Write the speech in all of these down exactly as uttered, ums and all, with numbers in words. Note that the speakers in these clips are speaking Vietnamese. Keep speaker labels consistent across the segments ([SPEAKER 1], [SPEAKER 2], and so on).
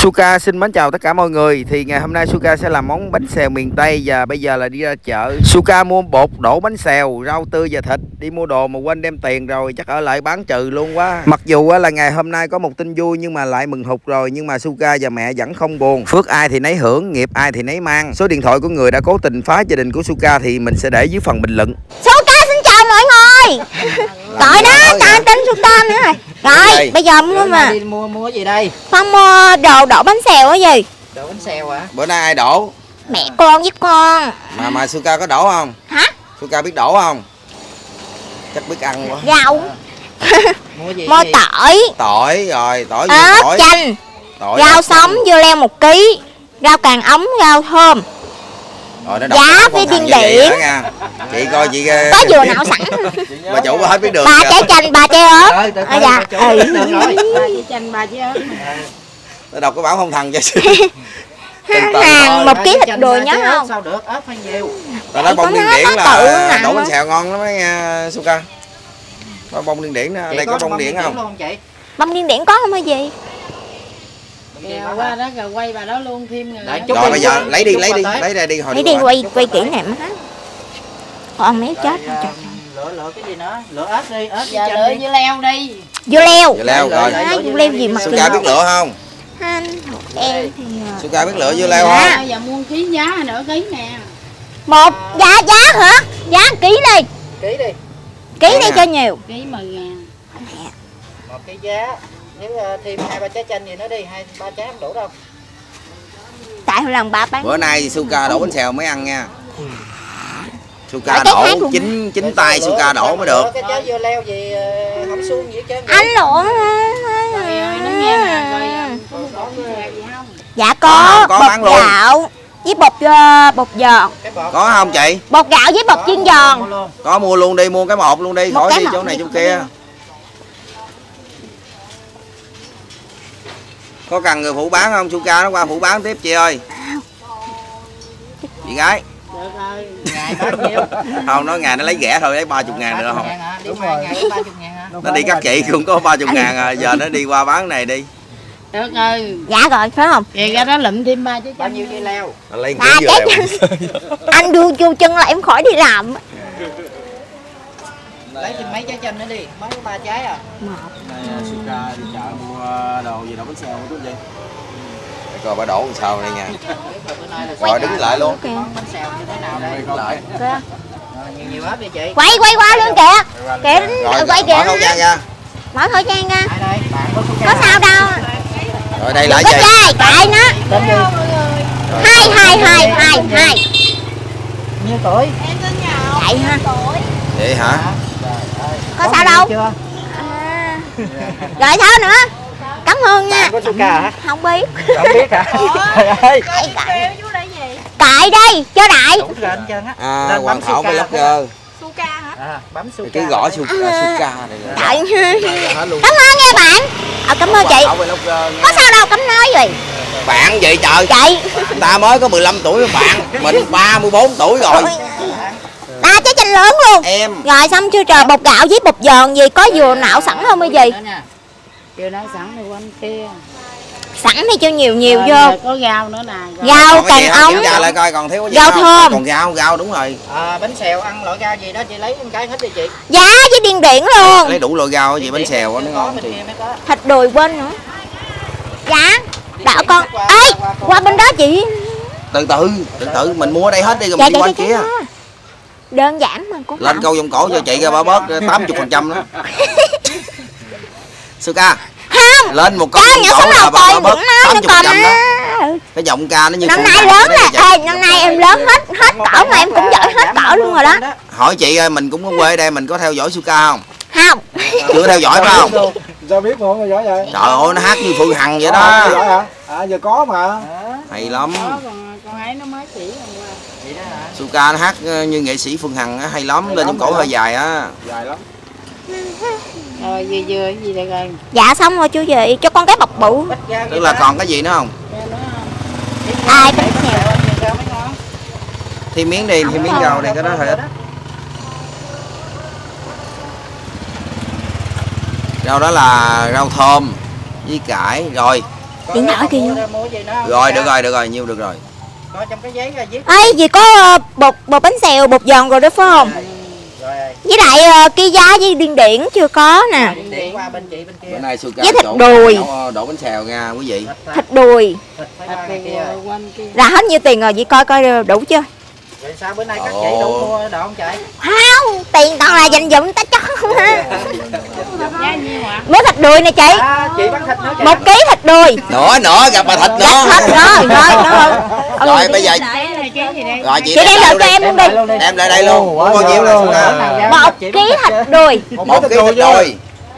[SPEAKER 1] Suka xin mến chào tất cả mọi người. Thì ngày hôm nay Suka sẽ làm món bánh xèo miền Tây. Và bây giờ là đi ra chợ. Suka mua bột đổ bánh xèo, rau tươi và thịt. Đi mua đồ mà quên đem tiền rồi, chắc ở lại bán trừ luôn quá. Mặc dù là ngày hôm nay có một tin vui nhưng mà lại mừng hụt rồi. Nhưng mà Suka và mẹ vẫn không buồn. Phước ai thì nấy hưởng, nghiệp ai thì nấy mang. Số điện thoại của người đã cố tình phá gia đình của Suka thì mình sẽ để dưới phần bình luận.
[SPEAKER 2] Suka xin chào mọi người. Gọi đó, chào tên Suka nữa rồi. Rồi, bây giờ mua mà
[SPEAKER 3] đi mua mua cái gì đây?
[SPEAKER 2] Con mua đồ đổ bánh xèo cái gì?
[SPEAKER 3] Đổ bánh xèo hả?
[SPEAKER 1] Bữa nay ai đổ?
[SPEAKER 2] Mẹ con với con.
[SPEAKER 1] Mà mà Suka có đổ không?
[SPEAKER 2] Hả?
[SPEAKER 1] Suka biết đổ không? Chắc biết ăn quá.
[SPEAKER 2] Rau.
[SPEAKER 3] Mua gì?
[SPEAKER 2] Mua
[SPEAKER 3] gì?
[SPEAKER 2] tỏi,
[SPEAKER 1] Tỏi rồi, tỏi
[SPEAKER 2] ớt,
[SPEAKER 1] tỏi.
[SPEAKER 2] chanh,
[SPEAKER 1] Tỏi,
[SPEAKER 2] rau
[SPEAKER 1] ớt,
[SPEAKER 2] sống, dưa leo một ký, rau càng ống, rau thơm.
[SPEAKER 1] Rồi nó
[SPEAKER 2] Giá với điên điển.
[SPEAKER 1] Chị coi chị
[SPEAKER 2] Có dừa nạo sẵn.
[SPEAKER 1] bà chủ có hết biết đường.
[SPEAKER 2] Ba trái chanh, ba trái ớt.
[SPEAKER 3] Rồi, từ từ,
[SPEAKER 2] À, dạ.
[SPEAKER 3] bà chủ
[SPEAKER 2] Ừ.
[SPEAKER 3] biết đường rồi.
[SPEAKER 4] Ba trái chanh, ba trái ớt.
[SPEAKER 1] Nó đọc cái báo không thần cho chị.
[SPEAKER 2] Hàng một ký thịt đùi nhớ
[SPEAKER 3] Trái ớt
[SPEAKER 2] không?
[SPEAKER 3] Sao được? Ớt phải nhiều.
[SPEAKER 1] Tao nói
[SPEAKER 2] Có
[SPEAKER 1] bông điên
[SPEAKER 2] nó-
[SPEAKER 1] điển
[SPEAKER 2] nó tự
[SPEAKER 1] là
[SPEAKER 2] nặng
[SPEAKER 1] đổ bánh
[SPEAKER 2] quá.
[SPEAKER 1] xèo ngon lắm đấy nha Suka. Có bông điên điển đó.
[SPEAKER 3] Chị
[SPEAKER 1] Đây có bông
[SPEAKER 3] bông
[SPEAKER 1] điển
[SPEAKER 3] điển
[SPEAKER 1] không?
[SPEAKER 3] luôn không chị?
[SPEAKER 2] Bông điên điển có không hay gì?
[SPEAKER 4] Kìa, qua đó rồi quay bà đó luôn thêm rồi.
[SPEAKER 3] Đợi
[SPEAKER 4] đó.
[SPEAKER 3] chút
[SPEAKER 1] Rồi
[SPEAKER 3] đi,
[SPEAKER 1] bây giờ
[SPEAKER 3] chút
[SPEAKER 1] lấy đi
[SPEAKER 3] chút
[SPEAKER 1] lấy
[SPEAKER 3] qua
[SPEAKER 1] đi,
[SPEAKER 3] tới.
[SPEAKER 1] lấy ra đi hồi
[SPEAKER 2] Lấy
[SPEAKER 1] đi
[SPEAKER 2] đi
[SPEAKER 1] qua.
[SPEAKER 2] quay quay kỹ nè má. Con méo chết rồi.
[SPEAKER 3] Rồi,
[SPEAKER 2] Trời.
[SPEAKER 3] lựa lựa cái gì nữa? Lựa ớt đi, ớt với
[SPEAKER 4] Giờ
[SPEAKER 3] chanh
[SPEAKER 4] lựa
[SPEAKER 3] đi.
[SPEAKER 4] dưa leo đi.
[SPEAKER 2] Dưa leo.
[SPEAKER 1] Dưa leo rồi.
[SPEAKER 2] Á, dưa leo gì mà
[SPEAKER 1] Suka biết lựa không?
[SPEAKER 2] Anh em thì
[SPEAKER 1] Suka biết lựa dưa leo
[SPEAKER 2] Dạ.
[SPEAKER 1] không?
[SPEAKER 4] Giờ mua ký giá nữa ký nè.
[SPEAKER 2] một giá giá hả? Giá ký đi.
[SPEAKER 3] Ký đi.
[SPEAKER 2] Ký
[SPEAKER 1] Dạ.
[SPEAKER 2] đi cho nhiều.
[SPEAKER 4] Ký mười ngàn.
[SPEAKER 3] Một cái giá. Nếu ờ, thêm hai ba trái chanh gì nữa đi, hai ba trái không đủ đâu.
[SPEAKER 2] Tại hồi lần ba bán.
[SPEAKER 1] Bữa nay Suka đổ bánh xèo mới ăn nha. Suka
[SPEAKER 2] Ở cái
[SPEAKER 1] đổ
[SPEAKER 2] khác luôn.
[SPEAKER 1] chín chín tay
[SPEAKER 3] Lựa-
[SPEAKER 1] Suka đổ mới được.
[SPEAKER 3] lựa cái trái dưa leo gì ờ, không suông gì hết trơn.
[SPEAKER 2] Anh lộn.
[SPEAKER 4] Rồi ơi, nó nghe nè, rồi ờ, có muốn bỏ mười ngàn gì không?
[SPEAKER 2] Dạ
[SPEAKER 1] Có,
[SPEAKER 2] có,
[SPEAKER 1] có bán
[SPEAKER 2] bột
[SPEAKER 1] luôn.
[SPEAKER 2] gạo với bột ờ, bột giòn.
[SPEAKER 3] Cái bột.
[SPEAKER 1] Có không chị?
[SPEAKER 2] Bột gạo với bột chiên
[SPEAKER 3] Mua
[SPEAKER 2] giòn.
[SPEAKER 3] luôn.
[SPEAKER 1] Có mua luôn đi, mua cái một luôn đi,
[SPEAKER 2] Một
[SPEAKER 1] khỏi
[SPEAKER 2] cái
[SPEAKER 1] đi
[SPEAKER 2] một
[SPEAKER 1] chỗ này
[SPEAKER 2] đi,
[SPEAKER 1] chỗ
[SPEAKER 2] không
[SPEAKER 1] kia.
[SPEAKER 2] có
[SPEAKER 1] Có cần người phụ bán không? Suka nó qua phụ bán tiếp chị ơi. Chị gái.
[SPEAKER 4] Được rồi.
[SPEAKER 3] Ngày bao nhiêu?
[SPEAKER 1] Không, nói ngày nó lấy rẻ thôi, lấy ba mươi ngàn nữa không?
[SPEAKER 3] ngàn hả? Đi hai ngày lấy ba mươi ngàn hả?
[SPEAKER 1] Nó đi các chị cũng có ba mươi ngàn à, giờ nó đi qua bán này đi.
[SPEAKER 4] Được rồi.
[SPEAKER 2] Dạ rồi phải không?
[SPEAKER 4] Kìa ra đó lụm thêm ba trái
[SPEAKER 3] Bao
[SPEAKER 4] chanh.
[SPEAKER 3] nhiêu dưa leo?
[SPEAKER 1] Nó lấy
[SPEAKER 2] À,
[SPEAKER 1] kỹ
[SPEAKER 2] cái
[SPEAKER 1] vừa
[SPEAKER 2] Anh đưa vô chân là em khỏi đi làm.
[SPEAKER 3] Lấy thêm mấy trái chanh nữa đi, mới có ba trái à.
[SPEAKER 2] Một.
[SPEAKER 1] Này Suka đi chợ mua đồ gì đâu bánh xèo chút gì. Để coi bà đổ làm sao đây nha. Rồi đứng lại luôn.
[SPEAKER 2] Kìa.
[SPEAKER 3] Bánh xèo như thế nào đây?
[SPEAKER 1] Đứng lại.
[SPEAKER 2] Kìa.
[SPEAKER 3] Rồi, nhiều nhiều ớt đi chị.
[SPEAKER 2] Quay quay qua luôn kìa. Kìa
[SPEAKER 1] Rồi
[SPEAKER 2] quay
[SPEAKER 1] mở khẩu
[SPEAKER 2] kìa.
[SPEAKER 1] trang ra.
[SPEAKER 2] Mở khẩu trang ra.
[SPEAKER 3] Ai đây? Bạn có số
[SPEAKER 2] Có sao đâu.
[SPEAKER 1] Rồi đây lại
[SPEAKER 2] Có
[SPEAKER 1] gì?
[SPEAKER 2] chơi cãi nó.
[SPEAKER 3] Tên gì?
[SPEAKER 2] Hai hai hai hai hai.
[SPEAKER 3] Nhiêu tuổi?
[SPEAKER 2] Vậy ha.
[SPEAKER 1] Vậy hả?
[SPEAKER 2] Có sao đâu.
[SPEAKER 3] Chưa?
[SPEAKER 2] À. Rồi sao nữa? Cảm ơn nha.
[SPEAKER 3] Bạn có Suka hả?
[SPEAKER 2] Không biết.
[SPEAKER 3] Không biết hả? Trời ơi.
[SPEAKER 2] Cãi cãi. Cãi đây cho đại.
[SPEAKER 3] Đủ ra hết trơn á.
[SPEAKER 1] À,
[SPEAKER 3] Lên
[SPEAKER 1] Hoàng
[SPEAKER 3] bấm
[SPEAKER 1] Thảo
[SPEAKER 3] Suka.
[SPEAKER 1] Vlogger.
[SPEAKER 3] À, bấm Suka.
[SPEAKER 1] Cứ gõ Suka, Suka này nè.
[SPEAKER 2] Đợi.
[SPEAKER 1] Hết luôn.
[SPEAKER 2] Cảm ơn nha bạn. Ờ, cảm ơn chị.
[SPEAKER 1] Hoàng Thảo Vlogger nha.
[SPEAKER 2] Có sao đâu, cảm nói gì.
[SPEAKER 1] Bạn gì trời?
[SPEAKER 2] Chị.
[SPEAKER 1] Ta mới có mười lăm tuổi với bạn, mình ba mươi bốn tuổi rồi.
[SPEAKER 2] Ba trái chanh lớn luôn.
[SPEAKER 1] Em
[SPEAKER 2] Rồi xong chưa trời, bột gạo với bột giòn gì, có dừa nạo sẵn không hay gì?
[SPEAKER 4] Chưa nói sẵn rồi quanh kia.
[SPEAKER 2] Sẵn thì cho nhiều nhiều
[SPEAKER 4] Rồi,
[SPEAKER 2] vô.
[SPEAKER 4] giờ có rau nữa nè.
[SPEAKER 2] Rau
[SPEAKER 1] còn cái gì
[SPEAKER 2] càng
[SPEAKER 1] không?
[SPEAKER 2] ống.
[SPEAKER 1] Kiểm tra lại coi còn thiếu cái gì
[SPEAKER 2] Rau
[SPEAKER 1] không?
[SPEAKER 2] thơm.
[SPEAKER 1] Còn rau, rau đúng rồi.
[SPEAKER 3] À, bánh xèo ăn loại rau gì đó chị lấy một cái hết đi chị.
[SPEAKER 2] Giá với điên điển luôn.
[SPEAKER 1] Lấy đủ loại rau gì bánh xèo nó
[SPEAKER 3] có
[SPEAKER 1] ngon
[SPEAKER 3] bên
[SPEAKER 1] thì.
[SPEAKER 3] kia mới có.
[SPEAKER 2] Thịt đùi quên nữa. Dạ. Đợi con. Ê, qua bên đó chị.
[SPEAKER 1] Từ từ, từ từ mình mua ở đây hết đi rồi
[SPEAKER 2] Dạ,
[SPEAKER 1] mình đi
[SPEAKER 2] dạ,
[SPEAKER 1] qua
[SPEAKER 2] dạ,
[SPEAKER 1] kia.
[SPEAKER 2] dạ. Đơn giản mà cũng
[SPEAKER 1] Lên
[SPEAKER 2] không.
[SPEAKER 1] câu vòng cổ cho chị ra bà bớt tám mươi phần trăm đó. Suka.
[SPEAKER 2] Không.
[SPEAKER 1] Lên một câu
[SPEAKER 2] Cho
[SPEAKER 1] vòng
[SPEAKER 2] nhỏ
[SPEAKER 1] cổ
[SPEAKER 2] sống
[SPEAKER 1] là
[SPEAKER 2] đầu
[SPEAKER 1] bà
[SPEAKER 2] tôi
[SPEAKER 1] bà bớt
[SPEAKER 2] đừng nói
[SPEAKER 1] tám
[SPEAKER 2] cho
[SPEAKER 1] mươi phần
[SPEAKER 2] con
[SPEAKER 1] trăm đó.
[SPEAKER 2] á.
[SPEAKER 1] Cái giọng ca nó như
[SPEAKER 2] Năm
[SPEAKER 1] con
[SPEAKER 2] nay
[SPEAKER 1] gà
[SPEAKER 2] lớn
[SPEAKER 1] vậy
[SPEAKER 2] là,
[SPEAKER 1] đó.
[SPEAKER 2] ê, năm nay em lớn hết hết cỡ mà em cũng giỏi hết cỡ luôn rồi đó.
[SPEAKER 1] Hỏi chị ơi, mình cũng ở quê đây, mình có theo dõi Suka không?
[SPEAKER 2] Không.
[SPEAKER 1] Chưa theo dõi phải không?
[SPEAKER 5] Sao biết mà không theo dõi vậy?
[SPEAKER 1] Trời ơi, nó hát như Phương Hằng vậy
[SPEAKER 5] Ờ, theo
[SPEAKER 1] đó.
[SPEAKER 5] dõi hả? À giờ có mà.
[SPEAKER 1] Hay lắm.
[SPEAKER 4] Có, còn con ấy nó mới chỉ hôm qua.
[SPEAKER 3] Vậy đó hả?
[SPEAKER 1] Suka nó hát như nghệ sĩ Phương Hằng á, hay lắm, lên trong cổ hơi dài á.
[SPEAKER 5] Dài lắm.
[SPEAKER 4] Rồi dừa dừa cái gì đây rồi.
[SPEAKER 2] Dạ xong rồi chú gì, cho con cái bọc bự.
[SPEAKER 3] Bách rau
[SPEAKER 1] Tức
[SPEAKER 3] gì
[SPEAKER 1] là
[SPEAKER 3] đó.
[SPEAKER 1] còn cái gì nữa không?
[SPEAKER 4] Cho nó
[SPEAKER 2] Ai
[SPEAKER 3] Để
[SPEAKER 2] bánh
[SPEAKER 3] bánh
[SPEAKER 2] xèo.
[SPEAKER 3] xèo ăn nhiều rau mới ngon.
[SPEAKER 1] Thêm miếng đi, thêm miếng rau đây, cái đó hơi ít. Rau đó là rau thơm với cải. Rồi
[SPEAKER 2] Điện thoại kìa.
[SPEAKER 1] Rồi được rồi, được rồi, nhiêu được rồi.
[SPEAKER 3] Có trong cái giấy viết.
[SPEAKER 2] Ê, gì có uh, bột bột bánh xèo, bột giòn rồi đó phải không?
[SPEAKER 3] Rồi.
[SPEAKER 2] Với lại uh, kia giá với điên điển chưa có nè.
[SPEAKER 3] Điện qua bên chị bên kia.
[SPEAKER 1] Bữa nay Suka
[SPEAKER 2] với thịt
[SPEAKER 1] đổ,
[SPEAKER 2] đùi.
[SPEAKER 1] đổ, đổ bánh xèo nha quý vị.
[SPEAKER 2] Thịt đùi.
[SPEAKER 3] Thịt phải qua bên kia.
[SPEAKER 2] Là hết nhiêu tiền rồi, vậy coi coi đủ chưa?
[SPEAKER 3] Rồi sao bữa nay các chị đủ mua đồ không chị?
[SPEAKER 2] Không, tiền toàn là dành dụm ta cho không ha.
[SPEAKER 4] Giá nhiêu ạ?
[SPEAKER 2] Mớ thịt đùi nè chị.
[SPEAKER 3] À, chị bán thịt nữa chị.
[SPEAKER 2] Một ký thịt đùi.
[SPEAKER 1] Nữa nữa gặp bà thịt nữa.
[SPEAKER 2] Thịt rồi, rồi, rồi.
[SPEAKER 1] Rồi bây giờ rồi chị
[SPEAKER 2] Chị đem lại cho em luôn đi.
[SPEAKER 1] Đem lại đây luôn. Có bao nhiêu luôn?
[SPEAKER 2] Một ký thịt đùi.
[SPEAKER 1] Một ký thịt đùi.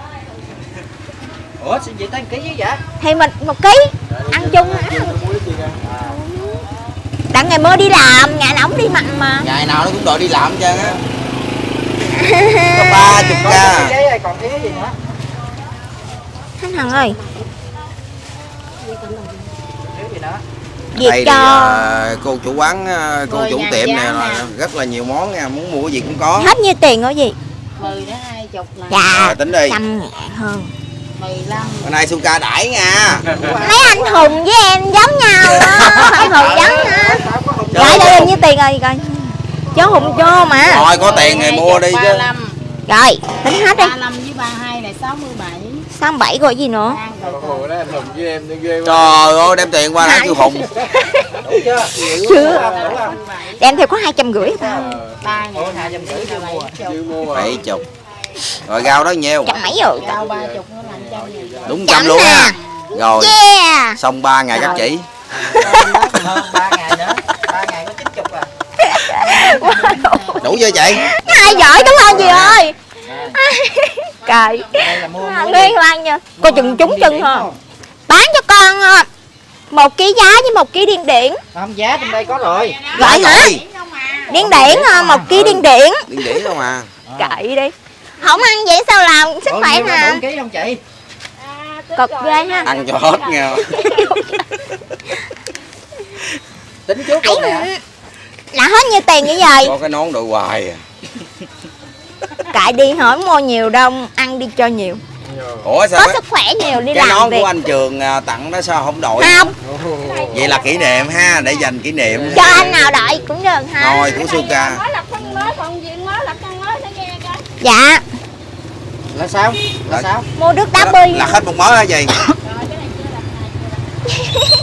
[SPEAKER 3] Ủa sao chị tăng ký với vậy?
[SPEAKER 2] Thì mình một ký ăn chung hả? Đặng ngày mới đi làm, ngày nào cũng đi mặn mà.
[SPEAKER 1] Ngày nào nó cũng đòi đi làm chứ á. Có ba chục
[SPEAKER 3] Có
[SPEAKER 1] ca.
[SPEAKER 3] cái giấy còn thiếu gì nữa?
[SPEAKER 2] Thanh Hằng ơi,
[SPEAKER 3] Thiếu gì nữa?
[SPEAKER 2] việc
[SPEAKER 1] Đây
[SPEAKER 2] cho
[SPEAKER 1] thì, uh, cô chủ quán, uh, cô
[SPEAKER 4] Mười
[SPEAKER 1] chủ
[SPEAKER 4] ngàn
[SPEAKER 1] tiệm
[SPEAKER 4] giá
[SPEAKER 1] này là
[SPEAKER 4] nè.
[SPEAKER 1] rất là nhiều món nha, muốn mua cái gì cũng có.
[SPEAKER 2] hết nhiêu tiền hả gì?
[SPEAKER 4] mười đến hai chục là
[SPEAKER 2] Dạ,
[SPEAKER 1] Rồi tính đi.
[SPEAKER 2] trăm ngàn hơn.
[SPEAKER 4] mười lăm.
[SPEAKER 1] Bữa nay Suka đãi nha.
[SPEAKER 2] Mấy anh Hùng với em giống nhau á, phải Hùng giống hả? Rồi đây là nhiêu tiền rồi coi. Cháu Hùng cho mà.
[SPEAKER 1] Rồi có tiền thì mua đi chứ.
[SPEAKER 4] ba mươi lăm.
[SPEAKER 2] Rồi, tính hết đi.
[SPEAKER 4] ba mươi lăm với ba mươi hai là sáu mươi bảy.
[SPEAKER 2] sáu mươi bảy rồi gì nữa?
[SPEAKER 4] Ăn rồi
[SPEAKER 5] Ồ,
[SPEAKER 4] thôi.
[SPEAKER 5] đó anh Hùng với em ghê quá.
[SPEAKER 1] Trời ơi đem tiền qua đã kêu Hùng.
[SPEAKER 3] Đủ chưa?
[SPEAKER 2] Chưa.
[SPEAKER 3] Đủ không?
[SPEAKER 2] Đem theo có hai trăm rưỡi sao?
[SPEAKER 4] ba
[SPEAKER 3] Ủa
[SPEAKER 4] ngàn
[SPEAKER 3] hai trăm rưỡi chưa mua.
[SPEAKER 5] Chưa mua rồi.
[SPEAKER 1] Bảy chục. Rồi rau đó nhiêu?
[SPEAKER 2] Trăm mấy rồi.
[SPEAKER 4] rau ba chục nữa là trăm ngàn.
[SPEAKER 1] Đúng
[SPEAKER 2] Chậm
[SPEAKER 1] trăm luôn
[SPEAKER 2] nè.
[SPEAKER 1] ha. Rồi
[SPEAKER 2] Yeah.
[SPEAKER 1] xong ba ngày các chị.
[SPEAKER 3] Hơn ba ngày nữa. ba ngày có chín chục à.
[SPEAKER 1] Đủ chưa chị?
[SPEAKER 2] Ai giỏi cảm ơn gì ơi. Cài.
[SPEAKER 3] Đây là mua mua
[SPEAKER 2] Đi ăn nha. Coi chừng trúng chân hả? Bán cho con à, một ký giá với một ký điên điển.
[SPEAKER 3] Không giá trong đây có rồi.
[SPEAKER 2] Gọi hả?
[SPEAKER 1] Rồi.
[SPEAKER 2] Điên điển à, một ký điên điển.
[SPEAKER 1] Điên điển không à.
[SPEAKER 2] Cậy đi. Không ăn vậy sao làm sức
[SPEAKER 3] Ủa,
[SPEAKER 2] khỏe
[SPEAKER 3] nhiêu là
[SPEAKER 2] hả?
[SPEAKER 3] bốn ký không chị?
[SPEAKER 2] Cực ghê ha.
[SPEAKER 1] Ăn cho hết nha.
[SPEAKER 3] Tính trước
[SPEAKER 2] Ấy
[SPEAKER 3] luôn nè.
[SPEAKER 2] là hết nhiêu tiền vậy vậy?
[SPEAKER 1] Có cái nón đội hoài à.
[SPEAKER 2] Cậy đi hỏi mua nhiều đâu, ăn đi cho nhiều.
[SPEAKER 1] Ủa sao
[SPEAKER 2] Có
[SPEAKER 1] cái,
[SPEAKER 2] sức khỏe nhiều đi
[SPEAKER 1] cái
[SPEAKER 2] làm
[SPEAKER 1] nón
[SPEAKER 2] việc.
[SPEAKER 1] của anh Trường à, tặng đó sao không đội?
[SPEAKER 2] Không,
[SPEAKER 1] Vậy là kỷ niệm ha, để dành kỷ niệm.
[SPEAKER 2] cho anh nào đợi cũng được ha.
[SPEAKER 1] Rồi của Suka.
[SPEAKER 4] Mới lập thân mới còn gì mới lập thân mới sẽ nghe coi.
[SPEAKER 2] Dạ,
[SPEAKER 3] Là sao? Là
[SPEAKER 1] Là-
[SPEAKER 3] sao?
[SPEAKER 2] mua nước đá
[SPEAKER 1] Là,
[SPEAKER 2] bơi.
[SPEAKER 1] là hết một mớ hả gì?
[SPEAKER 4] Rồi cái này chưa lập này chưa lập.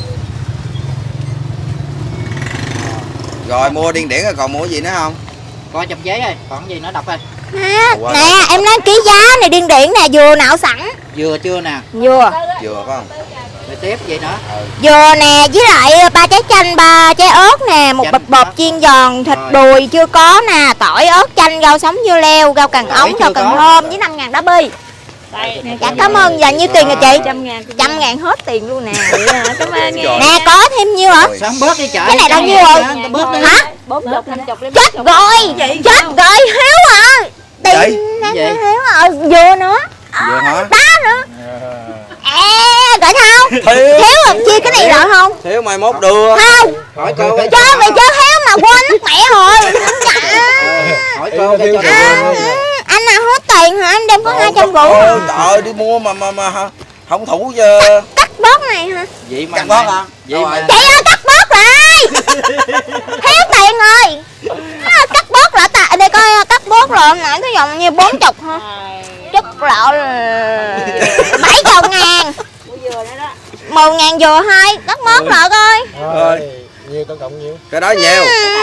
[SPEAKER 1] Rồi mua điên điển rồi còn mua gì nữa không?
[SPEAKER 3] Coi trong giấy ơi, còn gì nữa đọc ơi.
[SPEAKER 2] À, nè, em nói ký giá này điên điển nè, dừa nạo sẵn.
[SPEAKER 3] Dừa chưa nè.
[SPEAKER 2] Dừa.
[SPEAKER 1] Vừa phải không?
[SPEAKER 3] Rồi tiếp gì nữa?
[SPEAKER 2] Dừa nè, với lại ba trái chanh, ba trái ớt nè, một
[SPEAKER 3] Chanh
[SPEAKER 2] bịch bột
[SPEAKER 3] hả?
[SPEAKER 2] chiên giòn, thịt
[SPEAKER 3] Rồi.
[SPEAKER 2] đùi chưa có nè, tỏi ớt chanh, rau sống dưa leo, rau càng
[SPEAKER 3] Tỏi
[SPEAKER 2] ống,
[SPEAKER 3] chưa
[SPEAKER 2] rau càng
[SPEAKER 3] có.
[SPEAKER 2] thơm với năm ngàn đá bi.
[SPEAKER 4] Đây,
[SPEAKER 2] Dạ cảm ơn, và nhiêu tiền rồi chị?
[SPEAKER 4] trăm ngàn.
[SPEAKER 2] Trăm ngàn hết tiền luôn nè.
[SPEAKER 4] Cảm ơn nha.
[SPEAKER 1] Rồi.
[SPEAKER 2] Nè có thêm nhiêu hả?
[SPEAKER 1] Rồi.
[SPEAKER 3] Sao không bớt đi trời?
[SPEAKER 2] Cái này bao nhiêu rồi?
[SPEAKER 3] Tao bớt đi.
[SPEAKER 2] Hả?
[SPEAKER 4] bốn chục, năm chục, lấy
[SPEAKER 2] Chết rồi, chết rồi, Hiếu à.
[SPEAKER 1] Vậy?
[SPEAKER 2] Tiền
[SPEAKER 3] Gì?
[SPEAKER 2] Hiếu à, dừa nữa.
[SPEAKER 1] Vừa hả?
[SPEAKER 2] Đá nữa. À, gọi sao?
[SPEAKER 1] Thiếu.
[SPEAKER 2] Hiếu à, chia cái này lại không?
[SPEAKER 1] Thiếu mai mốt đưa.
[SPEAKER 2] Không,
[SPEAKER 3] Hỏi cô ơi.
[SPEAKER 2] cho mày chơi Hiếu mà quên mất mẹ rồi. Dạ.
[SPEAKER 3] Hỏi cô cái cho
[SPEAKER 2] À,
[SPEAKER 3] cô.
[SPEAKER 2] anh nào hết tiền hả? Anh đem có hai trăm rưỡi
[SPEAKER 1] Ôi,
[SPEAKER 2] hả?
[SPEAKER 1] trời ơi, đi mua mà mà mà hả? Không thủ chứ.
[SPEAKER 2] Cắt bớt này hả?
[SPEAKER 3] Vậy mà
[SPEAKER 1] Cắt bớt hả?
[SPEAKER 3] Vậy mà
[SPEAKER 2] Chị ơi cắt bớt lại. Hiếu tiền rồi. À, cắt bớt lại ta đây coi cắt bớt rồi nãy cái dòng như bốn chục hả? Chút lọ bảy chục ngàn. Mười ngàn vừa hai, cắt bớt lại coi.
[SPEAKER 5] Rồi, nhiêu tổng cộng nhiêu?
[SPEAKER 1] Cái đó nhiều.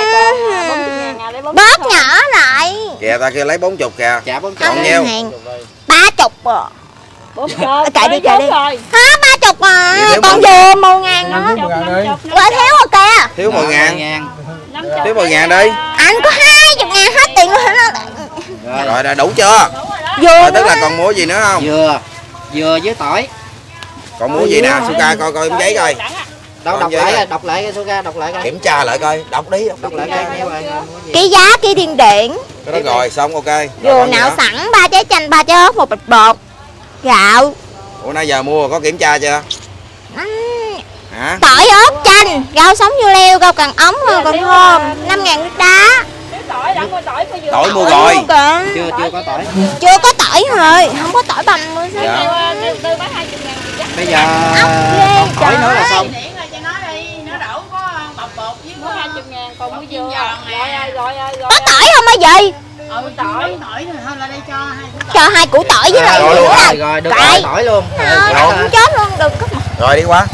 [SPEAKER 2] Bớt nhỏ lại.
[SPEAKER 1] Kìa ta kia lấy bốn chục kìa.
[SPEAKER 3] trả bốn
[SPEAKER 1] Còn
[SPEAKER 3] chục.
[SPEAKER 1] nhiêu?
[SPEAKER 2] Ba chục à.
[SPEAKER 4] bốn chục.
[SPEAKER 2] Chạy đi chạy đi. Hả ba chục à.
[SPEAKER 1] Vậy thiếu
[SPEAKER 2] Còn
[SPEAKER 1] một-
[SPEAKER 2] vừa một ngàn nữa.
[SPEAKER 5] Thiếu một ngàn đi.
[SPEAKER 2] Quả thiếu rồi kìa.
[SPEAKER 1] Thiếu mười ngàn.
[SPEAKER 3] ngàn.
[SPEAKER 1] Thiếu mười ngàn đi.
[SPEAKER 2] Anh có hai chục ngàn hết tiền luôn hả?
[SPEAKER 3] Rồi.
[SPEAKER 1] Rồi đã đủ chưa?
[SPEAKER 2] Vừa
[SPEAKER 1] Rồi tức
[SPEAKER 2] nữa.
[SPEAKER 1] là còn mua gì nữa không?
[SPEAKER 3] Dừa. Dừa với tỏi.
[SPEAKER 1] Còn mua gì nè? Suka coi coi tấm giấy coi.
[SPEAKER 3] Đâu
[SPEAKER 1] Còn
[SPEAKER 3] đọc
[SPEAKER 1] giấy
[SPEAKER 3] lại
[SPEAKER 1] rồi.
[SPEAKER 3] coi, đọc lại coi Suka, đọc lại coi.
[SPEAKER 1] Kiểm tra lại coi. Đọc đi. Đọc,
[SPEAKER 3] Đọc lại coi nhiêu rồi. mua gì?
[SPEAKER 2] Cái giá cái điên điển.
[SPEAKER 1] Cái đó rồi xong ok. Rồi
[SPEAKER 2] Dừa
[SPEAKER 1] còn gì
[SPEAKER 2] nạo
[SPEAKER 1] nữa?
[SPEAKER 2] sẵn, ba trái chanh, ba trái ớt, một bịch bột. Gạo.
[SPEAKER 1] Ủa nãy giờ mua có kiểm tra chưa?
[SPEAKER 2] Uhm,
[SPEAKER 1] Hả?
[SPEAKER 2] tỏi ớt chanh, rau sống dưa leo, rau càng ống, rau càng thơm, năm ngàn nước đá.
[SPEAKER 1] Tỏi mua rồi.
[SPEAKER 2] Mua kìa.
[SPEAKER 3] Chưa chưa có tỏi.
[SPEAKER 2] Chưa có tỏi rồi, không có tỏi băm nữa sao?
[SPEAKER 1] Dạ.
[SPEAKER 4] Tư bán hai mươi ngàn thì chắc
[SPEAKER 3] Bây giờ
[SPEAKER 2] ghê,
[SPEAKER 3] còn tỏi
[SPEAKER 2] trời
[SPEAKER 3] nữa là
[SPEAKER 2] ơi.
[SPEAKER 3] xong.
[SPEAKER 4] Điển rồi cho nó đi, nó đổ có bọc bột với có hai mươi ngàn còn mới vô.
[SPEAKER 2] Rồi ơi, rồi ơi, có tỏi không á gì?
[SPEAKER 4] Ừ tỏi. Tỏi rồi thôi là đây cho hai củ
[SPEAKER 2] Cho hai củ tỏi với lại
[SPEAKER 3] Rồi
[SPEAKER 2] nữa
[SPEAKER 3] rồi
[SPEAKER 2] là
[SPEAKER 3] rồi được
[SPEAKER 2] cậy.
[SPEAKER 3] rồi, tỏi luôn.
[SPEAKER 2] Ờ,
[SPEAKER 3] Rồi,
[SPEAKER 2] cũng chết luôn, đừng có mà.
[SPEAKER 1] Rồi đi qua.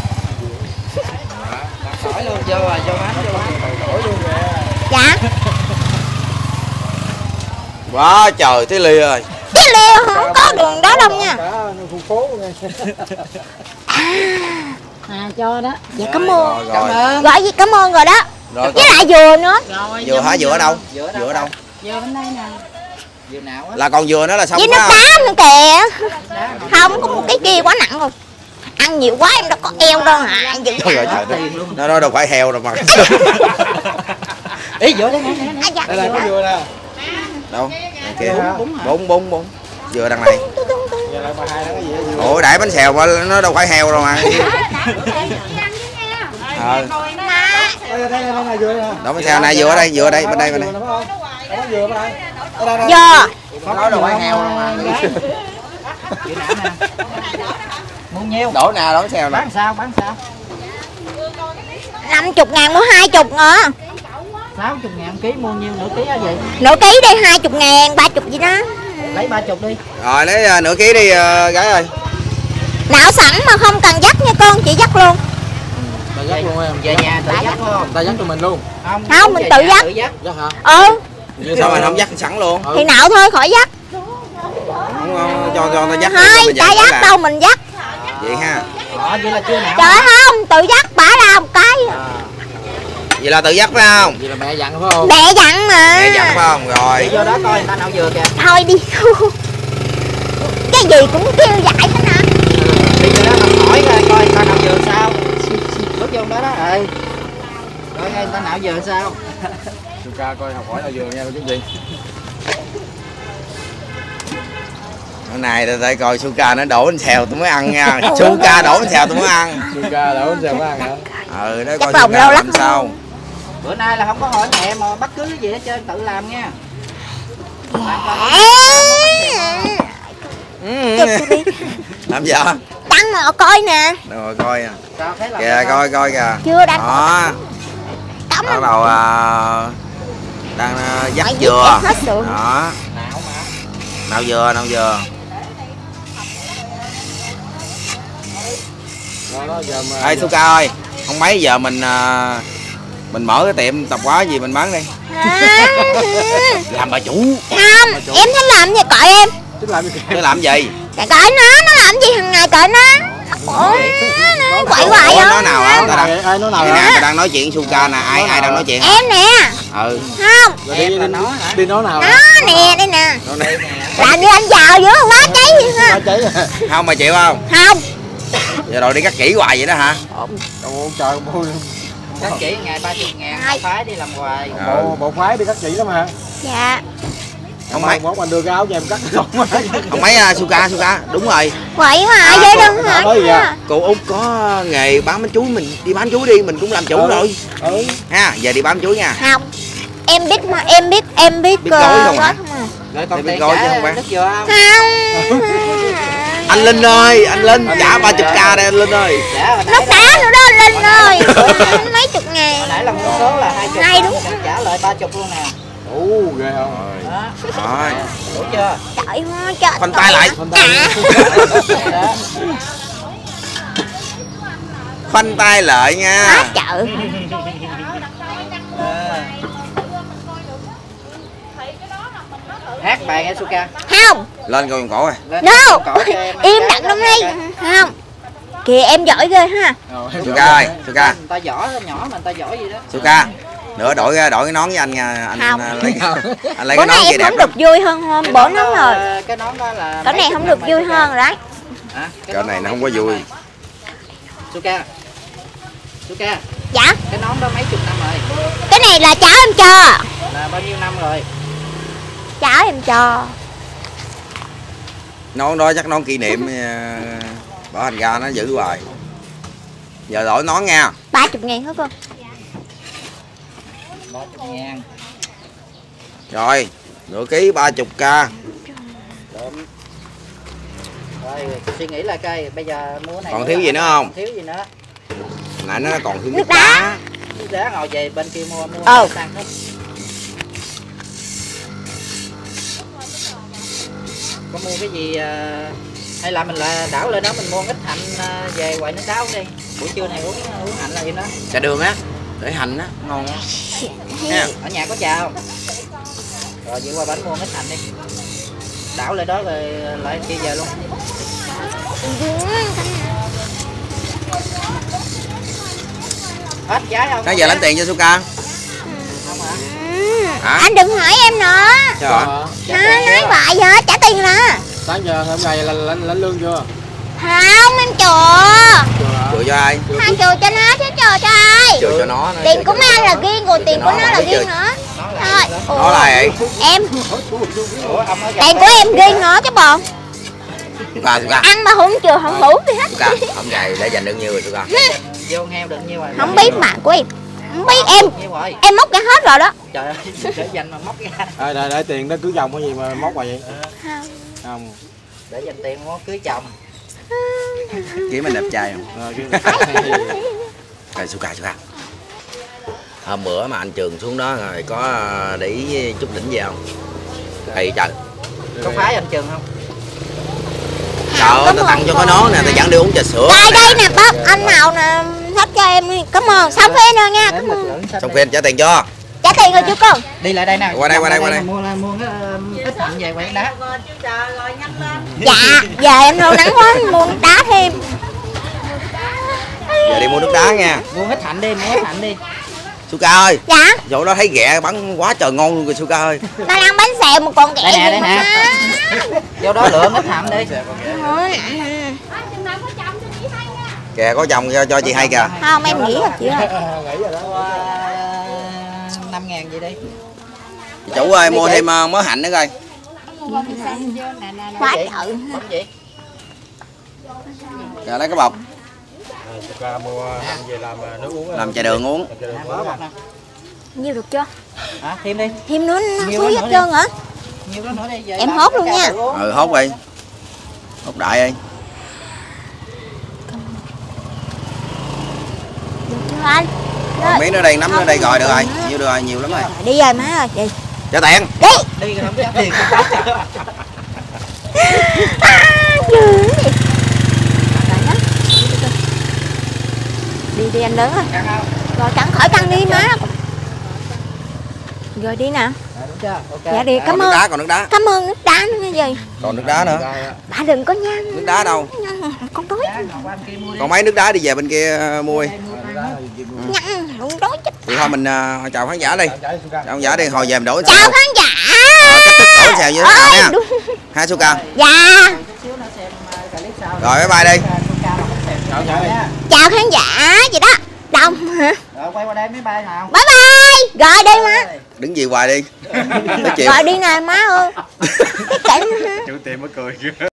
[SPEAKER 3] tỏi luôn, vô rồi, vô bán, vô bán. Tỏi luôn kìa.
[SPEAKER 2] Dạ.
[SPEAKER 1] Quá trời Thúy Ly ơi.
[SPEAKER 2] Cái liều không có đường đó đâu nha.
[SPEAKER 5] Cả khu phố nghe.
[SPEAKER 4] À cho đó.
[SPEAKER 2] Dạ cảm ơn.
[SPEAKER 1] Rồi, rồi.
[SPEAKER 3] Ơn.
[SPEAKER 2] Gọi gì cảm ơn rồi đó.
[SPEAKER 1] Rồi,
[SPEAKER 2] Với lại dừa nữa.
[SPEAKER 4] Rồi.
[SPEAKER 1] dừa hả? Dừa ở đâu?
[SPEAKER 3] Dừa ở đâu?
[SPEAKER 1] Dừa ở đâu?
[SPEAKER 4] Dừa bên đây nè.
[SPEAKER 3] Dừa nào á?
[SPEAKER 1] Là còn dừa nữa là xong
[SPEAKER 2] Với nước
[SPEAKER 1] quá.
[SPEAKER 2] đá nữa kìa. Không, có một cái kia quá nặng rồi. Ăn nhiều quá em đâu có eo đâu hả. Dữ.
[SPEAKER 1] Trời ơi trời ơi. Nó nói đâu phải heo đâu mà.
[SPEAKER 3] Ý dừa đây nè nè nè.
[SPEAKER 2] À, dạ.
[SPEAKER 5] Đây là có dừa nè.
[SPEAKER 1] Đâu? Kìa. Bốn bốn bốn. Dừa đằng này.
[SPEAKER 5] Giờ lại bà hai đó cái gì dừa.
[SPEAKER 1] Ủa đãi bánh xèo mà nó đâu phải heo đâu mà. Ờ.
[SPEAKER 5] Đây đây đây là dừa nè.
[SPEAKER 1] Đó bánh xèo này dừa ở đây, dừa ở đây, bên đây bên đây.
[SPEAKER 5] Có dừa bên đây. Ở đây đây.
[SPEAKER 2] Dừa.
[SPEAKER 3] Có nói đâu phải heo đâu mà. Dừa nào nè. Muốn nhiêu?
[SPEAKER 1] Đổ nè, đổ bánh xèo nè.
[SPEAKER 3] Bán sao, bán sao?
[SPEAKER 2] năm mươi ngàn mua hai mươi à.
[SPEAKER 3] sáu mươi ngàn ký mua nhiêu nửa ký á vậy?
[SPEAKER 2] Nửa ký đây hai mươi ngàn, ba mươi gì đó.
[SPEAKER 3] Lấy ba mươi đi.
[SPEAKER 1] Rồi lấy uh, nửa ký đi uh, gái ơi.
[SPEAKER 2] Nạo sẵn mà không cần dắt nha con, chị dắt luôn.
[SPEAKER 5] Ta dắt luôn em.
[SPEAKER 3] Về nhà tự dắt không?
[SPEAKER 5] Ta dắt cho mình luôn.
[SPEAKER 3] Không,
[SPEAKER 2] Không, mình
[SPEAKER 3] về
[SPEAKER 2] tự
[SPEAKER 3] nhà
[SPEAKER 2] dắt.
[SPEAKER 3] Tự dắt.
[SPEAKER 5] Dắt hả?
[SPEAKER 2] Ừ,
[SPEAKER 1] Sao mình không dắt sẵn luôn?
[SPEAKER 2] thì nạo thôi khỏi dắt.
[SPEAKER 1] Không, không, cho cho ta dắt.
[SPEAKER 2] Hai,
[SPEAKER 1] mình
[SPEAKER 2] ta
[SPEAKER 1] dắt
[SPEAKER 2] dắt
[SPEAKER 1] là-
[SPEAKER 2] đâu mình dắt.
[SPEAKER 1] Vậy ha.
[SPEAKER 3] Ờ, vậy là chưa nào.
[SPEAKER 2] Trời ơi, không, tự dắt bả ra một cái.
[SPEAKER 1] Vậy là tự dắt phải không?
[SPEAKER 5] Vậy là mẹ dặn phải không?
[SPEAKER 2] Mẹ dặn mà.
[SPEAKER 1] Mẹ dặn phải không?
[SPEAKER 3] Đi
[SPEAKER 1] Rồi.
[SPEAKER 3] vô đó coi người ta nạo dừa kìa.
[SPEAKER 2] Thôi đi. Cái gì cũng kêu dại hết hả?
[SPEAKER 3] Đi vô đó học hỏi coi coi người ta nạo dừa sao. Bước vô đó đó. Ừ. Coi người ta nạo dừa sao.
[SPEAKER 5] Chú ca coi học hỏi là dừa nha cô chú gì.
[SPEAKER 1] Bữa nay tôi phải coi Suka nó đổ bánh xèo tôi mới ăn nha. Suka đổ bánh xèo tôi mới ăn.
[SPEAKER 5] Chú ca đổ sao có ăn hả?
[SPEAKER 1] Ừ, đó
[SPEAKER 2] Chắc
[SPEAKER 1] coi
[SPEAKER 2] lòng
[SPEAKER 1] Suka
[SPEAKER 2] lâu
[SPEAKER 1] làm
[SPEAKER 2] lắm.
[SPEAKER 1] sao.
[SPEAKER 3] Bữa nay là không có hỏi mẹ mà bất cứ cái gì hết trơn tự làm nha.
[SPEAKER 1] Ừ.
[SPEAKER 2] Chụp tôi đi.
[SPEAKER 1] Làm gì vậy?
[SPEAKER 2] Đăng mà coi nè.
[SPEAKER 1] Rồi coi nè.
[SPEAKER 3] Sao thấy làm
[SPEAKER 1] Kìa
[SPEAKER 3] sao?
[SPEAKER 1] coi coi kìa.
[SPEAKER 2] Chưa đăng.
[SPEAKER 1] Đó.
[SPEAKER 2] Cắm
[SPEAKER 1] Bắt đầu à, đang à, dắt
[SPEAKER 2] Phải
[SPEAKER 1] dừa.
[SPEAKER 2] giết hết sườn.
[SPEAKER 1] Đó.
[SPEAKER 3] Nạo mà.
[SPEAKER 1] Nạo dừa, nạo dừa.
[SPEAKER 5] Đó, đó, giờ mà...
[SPEAKER 1] Ê Suka ơi, không mấy giờ mình à, mình mở cái tiệm tạp hóa gì mình bán đi.
[SPEAKER 2] À.
[SPEAKER 1] Làm bà chủ.
[SPEAKER 2] Không, em thích làm gì cõi em.
[SPEAKER 5] Chứ làm gì
[SPEAKER 1] Nó làm gì?
[SPEAKER 2] Cõi nó, nó làm gì hàng ngày cõi nó. Ủa, nó quậy hoài
[SPEAKER 1] Ủa,
[SPEAKER 2] không?
[SPEAKER 1] nó nào hả? Ta đang,
[SPEAKER 5] ai nói nào
[SPEAKER 1] cái
[SPEAKER 5] hả?
[SPEAKER 1] nào ta đang nói chuyện Suka nè, ai ai đang nói chuyện?
[SPEAKER 2] Em nè.
[SPEAKER 1] Ừ.
[SPEAKER 2] Không,
[SPEAKER 5] Rồi đi,
[SPEAKER 3] Em là
[SPEAKER 5] đi,
[SPEAKER 3] nó hả?
[SPEAKER 5] đi nói nào
[SPEAKER 2] nó
[SPEAKER 5] hả?
[SPEAKER 2] nè, đây nè.
[SPEAKER 1] Nó này.
[SPEAKER 2] Làm như anh giàu dữ quá cháy vậy ha.
[SPEAKER 5] Ba cháy à?
[SPEAKER 1] Không mà chịu không?
[SPEAKER 2] Không.
[SPEAKER 1] Giờ rồi đi cắt chỉ hoài vậy đó hả?
[SPEAKER 5] Ồ, trời ơi,
[SPEAKER 3] Cắt chỉ ngày ba mươi ngàn
[SPEAKER 2] Hai.
[SPEAKER 3] phái đi làm hoài.
[SPEAKER 5] bộ, bộ phái đi cắt chỉ lắm hả?
[SPEAKER 2] Dạ.
[SPEAKER 1] Không
[SPEAKER 5] Mai
[SPEAKER 1] mấy,
[SPEAKER 5] mốt anh đưa cái áo cho em cắt không á.
[SPEAKER 1] không mấy uh, Suka, Suka, đúng rồi.
[SPEAKER 2] Quậy hoài
[SPEAKER 1] À,
[SPEAKER 2] vậy
[SPEAKER 1] cô-
[SPEAKER 2] đừng hả?
[SPEAKER 5] nói gì vậy?
[SPEAKER 1] Cô Út có nghề bán bánh chuối, mình đi bán chuối đi, mình cũng làm chủ
[SPEAKER 5] Ừ.
[SPEAKER 1] rồi.
[SPEAKER 5] Ừ.
[SPEAKER 1] Ha, giờ đi bán chuối nha.
[SPEAKER 2] Không. Em biết mà, em biết, em biết
[SPEAKER 1] Biết gói không
[SPEAKER 2] gói
[SPEAKER 1] hả?
[SPEAKER 2] không à.
[SPEAKER 3] Rồi còn
[SPEAKER 1] Để biết
[SPEAKER 3] tiền
[SPEAKER 1] gói chứ không
[SPEAKER 3] trả
[SPEAKER 1] bán.
[SPEAKER 3] nước dừa không?
[SPEAKER 2] Không.
[SPEAKER 1] Anh Linh ơi, anh Linh, trả ba mươi k đây anh Linh ơi.
[SPEAKER 3] Trả hồi
[SPEAKER 2] Nước
[SPEAKER 3] nãy
[SPEAKER 2] đá nữa đó Linh ơi. Mấy chục
[SPEAKER 3] hồi
[SPEAKER 2] ngàn.
[SPEAKER 3] nãy là mua số là hai chục.
[SPEAKER 2] Hay đúng.
[SPEAKER 3] Trả lại ba chục luôn nè.
[SPEAKER 5] Ồ, ghê không?
[SPEAKER 3] Đó.
[SPEAKER 1] Rồi.
[SPEAKER 3] Đủ chưa?
[SPEAKER 2] Trời ơi, trời.
[SPEAKER 1] Khoanh tay lại.
[SPEAKER 5] Khoanh tay
[SPEAKER 2] À.
[SPEAKER 3] Đó.
[SPEAKER 1] Khoanh tay lại
[SPEAKER 2] Quá
[SPEAKER 1] nha.
[SPEAKER 2] trời.
[SPEAKER 3] À. Hát bài nghe Suka.
[SPEAKER 2] Không.
[SPEAKER 1] Lên coi cổ rồi.
[SPEAKER 3] Lên
[SPEAKER 2] No.
[SPEAKER 3] cổ cho em ăn
[SPEAKER 2] Im
[SPEAKER 3] cái
[SPEAKER 2] lặng
[SPEAKER 3] đó
[SPEAKER 2] trong
[SPEAKER 3] nghe
[SPEAKER 2] đây.
[SPEAKER 3] coi.
[SPEAKER 2] Không. Kìa em giỏi ghê ha.
[SPEAKER 5] Rồi,
[SPEAKER 1] Suka ơi, Suka,
[SPEAKER 3] Người ta giỏi nhỏ mà người ta giỏi gì đó.
[SPEAKER 1] Suka. Nữa đổi đổi cái nón với anh nha, anh,
[SPEAKER 2] Không.
[SPEAKER 1] anh lấy anh lấy
[SPEAKER 2] Bữa
[SPEAKER 1] cái nón
[SPEAKER 2] nay
[SPEAKER 1] kia
[SPEAKER 2] em
[SPEAKER 1] đẹp
[SPEAKER 2] không
[SPEAKER 1] lắm.
[SPEAKER 2] được vui hơn hôm
[SPEAKER 3] Cái
[SPEAKER 2] bữa
[SPEAKER 3] nón
[SPEAKER 2] lắm
[SPEAKER 3] đó,
[SPEAKER 2] rồi.
[SPEAKER 3] cái nón đó là
[SPEAKER 2] Cái
[SPEAKER 3] mấy
[SPEAKER 2] này
[SPEAKER 3] chục
[SPEAKER 2] không
[SPEAKER 3] năm
[SPEAKER 2] được
[SPEAKER 3] rồi
[SPEAKER 2] vui
[SPEAKER 3] Suka.
[SPEAKER 2] hơn rồi đấy.
[SPEAKER 3] Hả?
[SPEAKER 1] Cái
[SPEAKER 3] nón
[SPEAKER 1] này nó
[SPEAKER 3] mấy
[SPEAKER 1] không có
[SPEAKER 3] chục năm
[SPEAKER 1] vui.
[SPEAKER 3] rồi. Suka. Suka,
[SPEAKER 2] Dạ.
[SPEAKER 3] cái nón đó mấy chục năm rồi.
[SPEAKER 2] Cái này là cháu em cho.
[SPEAKER 3] Là bao nhiêu năm rồi?
[SPEAKER 2] Cháu em cho.
[SPEAKER 1] Nón đó chắc nón kỷ niệm, uh, bỏ thành ra nó giữ hoài. Giờ đổi nón nha.
[SPEAKER 2] Ba chục ngàn hả cô?
[SPEAKER 3] ba chục ngàn.
[SPEAKER 1] Rồi, nửa ký ba mươi k.
[SPEAKER 3] Rồi suy nghĩ lại coi bây giờ mua này
[SPEAKER 1] Còn thiếu gì nữa không?
[SPEAKER 3] Thiếu gì nữa?
[SPEAKER 1] Nãy nó còn thiếu
[SPEAKER 2] Nước
[SPEAKER 1] nước
[SPEAKER 2] đá.
[SPEAKER 1] đá.
[SPEAKER 3] Nước đá ngồi về bên kia mua mua
[SPEAKER 2] Ừ.
[SPEAKER 3] tăng hết. Có mua cái gì à, hay là mình là đảo lên đó mình mua ít hạnh à, về quậy nước đá uống đi. Buổi trưa này uống uống hạnh là gì đó.
[SPEAKER 1] Trà đường á, để hành á, ngon á. Nha.
[SPEAKER 3] Ở nhà có trà không? Rồi vậy qua bánh mua ít hạnh đi. Đảo lên đó rồi lại kia về luôn. Hết trái không?
[SPEAKER 1] Nãy giờ lãnh tiền cho Suka.
[SPEAKER 3] Không hả?
[SPEAKER 2] Ừ.
[SPEAKER 1] Hả?
[SPEAKER 2] Anh đừng hỏi em nữa.
[SPEAKER 1] Sao hả?
[SPEAKER 2] Nói, nói bậy vậy trả tiền nè.
[SPEAKER 5] Sáng giờ hôm nay là lãnh lãnh lương chưa?
[SPEAKER 2] Không em chừa.
[SPEAKER 1] Chừa cho ai?
[SPEAKER 2] Hai chừa cho nó chứ chừa cho ai.
[SPEAKER 1] Chừa cho nó. nó
[SPEAKER 2] Tiền
[SPEAKER 1] chừa
[SPEAKER 2] của
[SPEAKER 1] cho
[SPEAKER 2] mấy anh
[SPEAKER 1] nó.
[SPEAKER 2] là riêng rồi tiền của nó là riêng nữa. Thôi.
[SPEAKER 1] Nó là gì?
[SPEAKER 2] Em
[SPEAKER 3] Ủa, ông nói
[SPEAKER 2] tiền của em riêng nữa chứ bọn.
[SPEAKER 1] Suka, Suka.
[SPEAKER 2] Ăn mà không chừa không hủ gì hết.
[SPEAKER 1] Suka, hôm nay để dành được nhiêu rồi Suka?
[SPEAKER 3] vô heo được nhiêu rồi?
[SPEAKER 2] Không biết bạn của em. Không biết em.
[SPEAKER 3] Nhiêu rồi?
[SPEAKER 2] Em móc ra hết rồi đó.
[SPEAKER 3] Trời ơi, để dành mà móc ra.
[SPEAKER 5] À, để, để tiền đó cưới chồng cái gì mà móc vào vậy?
[SPEAKER 2] Không.
[SPEAKER 5] Không.
[SPEAKER 3] Để dành tiền món cưới chồng.
[SPEAKER 1] Kiếm anh đẹp trai không?
[SPEAKER 5] Rồi, cái-
[SPEAKER 1] Rồi Suka, Suka. Hôm bữa mà anh Trường xuống đó rồi có để ý chút đỉnh gì không? Thì trời.
[SPEAKER 3] Có phái anh Trường không?
[SPEAKER 1] Trời ơi, tao tặng cho cái nó nè, tao dẫn đi uống trà sữa.
[SPEAKER 2] Đây đây nè bác, anh nào nè hết cho em đi. Cảm ơn, sáu phê nữa nha.
[SPEAKER 3] Để
[SPEAKER 2] Cảm
[SPEAKER 3] một
[SPEAKER 2] ơn.
[SPEAKER 3] lượng xanh
[SPEAKER 1] Xong
[SPEAKER 3] đi.
[SPEAKER 1] phên trả tiền cho.
[SPEAKER 2] Trả tiền rồi chú con.
[SPEAKER 3] Đi lại đây nè.
[SPEAKER 1] Qua đây, qua đây, qua đây.
[SPEAKER 3] Mua mua cái um, ít hạnh về quậy đá.
[SPEAKER 4] Rồi chú chờ rồi nhanh lên.
[SPEAKER 2] Dạ, giờ em lâu nắng quá, mua nước đá thêm.
[SPEAKER 1] Giờ đi mua nước đá nha.
[SPEAKER 3] Mua ít hạnh đi, mua ít hạnh đi.
[SPEAKER 1] Suka ơi,
[SPEAKER 2] Dạ,
[SPEAKER 1] chỗ đó thấy ghẹ bắn quá trời ngon luôn rồi Suka ơi.
[SPEAKER 2] tao ăn bánh xèo một con ghẹ
[SPEAKER 3] Đây nè,
[SPEAKER 2] gì
[SPEAKER 3] đây
[SPEAKER 2] mà
[SPEAKER 3] nè.
[SPEAKER 2] má.
[SPEAKER 3] Vô đó lượng ít hạnh đi.
[SPEAKER 2] Thôi,
[SPEAKER 1] Kìa có chồng cho, cho chị hay kìa.
[SPEAKER 2] không em nghĩ là chị ơi.
[SPEAKER 5] Nghĩ rồi đó.
[SPEAKER 3] Mua năm ngàn gì đi.
[SPEAKER 1] Chị chủ ơi mua thêm uh, mớ hạnh nữa coi.
[SPEAKER 2] Quá trời.
[SPEAKER 3] Bấm gì?
[SPEAKER 1] Kìa lấy cái bọc
[SPEAKER 5] Suka mua ăn về làm nước uống.
[SPEAKER 1] làm trà đường uống.
[SPEAKER 5] Làm trà đường
[SPEAKER 3] Nè,
[SPEAKER 5] uống.
[SPEAKER 3] bó bọc nè.
[SPEAKER 2] Nhiều được chưa?
[SPEAKER 3] Hả? Thêm đi.
[SPEAKER 2] Thêm nữa nó
[SPEAKER 3] Nhiều
[SPEAKER 2] suối
[SPEAKER 3] nữa
[SPEAKER 2] hết
[SPEAKER 3] đi.
[SPEAKER 2] trơn hả?
[SPEAKER 3] Nhiều đó nữa đi. Về
[SPEAKER 2] Em
[SPEAKER 3] làm
[SPEAKER 2] hốt
[SPEAKER 3] cái
[SPEAKER 2] luôn
[SPEAKER 3] ca
[SPEAKER 2] nha.
[SPEAKER 3] tự uống.
[SPEAKER 1] Ừ hốt đi. Hốt đại đi.
[SPEAKER 2] Được chưa anh?
[SPEAKER 1] Còn miếng nữa đây, nắm nữa đây rồi được rồi. Nhiều được rồi, nhiều lắm rồi.
[SPEAKER 2] Đi rồi má ơi, đi.
[SPEAKER 1] Trả tiền.
[SPEAKER 2] Đi.
[SPEAKER 3] Đi rồi không trả tiền cũng có.
[SPEAKER 2] À, dữ. Lại đó. Đi đi anh lớn rồi.
[SPEAKER 3] Căng không?
[SPEAKER 2] Rồi cắn khỏi căng đi má. Rồi đi nè.
[SPEAKER 3] À, đúng chưa? Ok.
[SPEAKER 2] Dạ đi,
[SPEAKER 3] À,
[SPEAKER 2] cảm
[SPEAKER 1] Còn nước
[SPEAKER 2] ơn.
[SPEAKER 1] đá, còn nước đá.
[SPEAKER 2] Cảm ơn nước đá nữa nghe gì.
[SPEAKER 1] Còn nước đá nữa.
[SPEAKER 2] Bà đừng có nhăn.
[SPEAKER 1] Nước đá đâu?
[SPEAKER 2] Nhăn, con đói.
[SPEAKER 3] đá ngồi qua bên kia mua đi.
[SPEAKER 1] Còn mấy nước đá đi về bên kia uh, mua đi.
[SPEAKER 2] Nhăn, con đói chết.
[SPEAKER 1] Thì thôi mình uh, chào khán giả đi.
[SPEAKER 5] Chào Suka.
[SPEAKER 1] Chào khán giả đi, hồi về mình đổi
[SPEAKER 2] Chào
[SPEAKER 1] xào.
[SPEAKER 2] khán giả.
[SPEAKER 1] Ờ, cách thức đổi xào như thế nào
[SPEAKER 2] Ơi,
[SPEAKER 1] nha.
[SPEAKER 2] đúng.
[SPEAKER 1] Ha Suka.
[SPEAKER 2] Dạ.
[SPEAKER 3] Xíu nữa xem uh, clip sau.
[SPEAKER 1] Rồi bye bye đi.
[SPEAKER 3] Chào chào nha.
[SPEAKER 2] Chào khán giả gì đó. Đông hả?
[SPEAKER 3] Rồi quay qua đây máy bay nào.
[SPEAKER 2] Bye bye. Rồi đi má.
[SPEAKER 1] Đứng gì hoài đi. Tới chiều.
[SPEAKER 2] Rồi đi nè má ơi. Cái cảnh.
[SPEAKER 5] Chủ tiệm mới cười kìa.